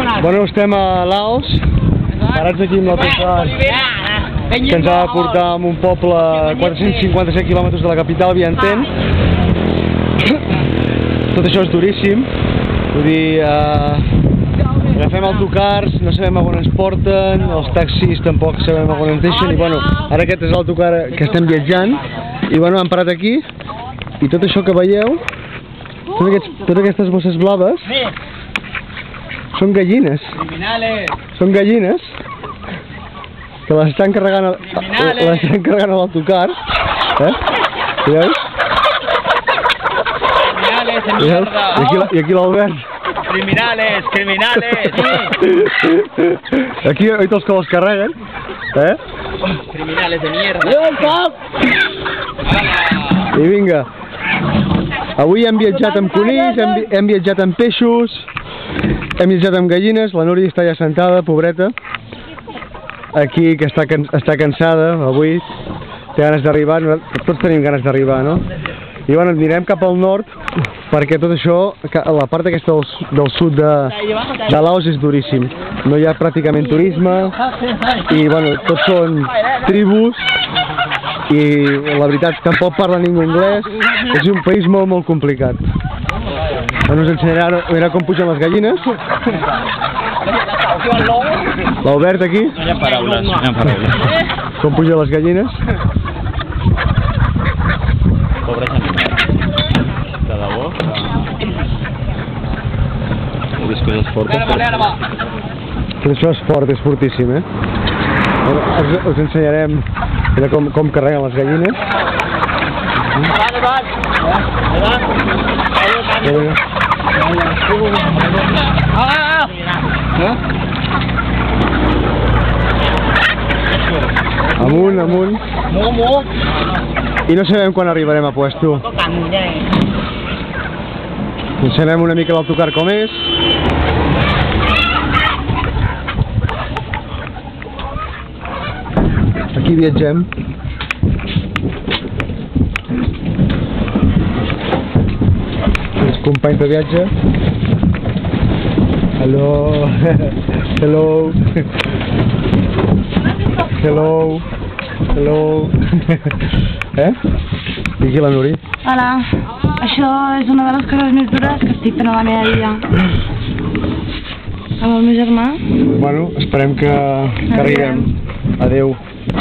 Bueno, estem a Laos, parats aquí amb l'autocar que ens ha de portar a un poble a 457 quilòmetres de la capital, Vientiane. Tot això és duríssim, vull dir, agafem autocars, no sabem on ens porten, els taxis tampoc sabem on ens deixen, i bueno, ara aquest és l'autocar que estem viatjant, i bueno, hem parat aquí, i tot això que veieu, totes aquestes bosses blaves, són gallines. Són gallines que les estan carregant a l'autocar. Veieu? I aquí l'Albert. Criminales! Aquí tots que les carreguen. Criminales de mierda! I vinga. Avui hem viatjat amb conills, hem viatjat amb peixos, hem viatjat amb gallines. La Núria està ja sentada, pobreta. Aquí, que està cansada, avui té ganes d'arribar, tots tenim ganes d'arribar, no? I bueno, anirem cap al nord, perquè tot això, la part aquesta del sud de Laos és duríssim. No hi ha pràcticament turisme, i bueno, tots són tribus, i la veritat tampoc parla ningú anglès, és un país molt complicat. Bueno, us ensenyarà, mira com pugen les gallines. L'Albert aquí. No hi ha paraules. Com pugen les gallines. Pobres animals. De debò. Les coses fortes. Això és fort, és fortíssim, Us ensenyarem com carreguen les gallines. Amunt. I no sabem quan arribarem a puesto. Ensenyarem una mica l'autocar com és. Aquí viatgem. Els companys de viatge. Hello. I aquí la Núria. Hola, això és una de les coses més dures que estic fent a la meva vida. Amb el meu germà. Bueno, esperem que arribem. Adeu.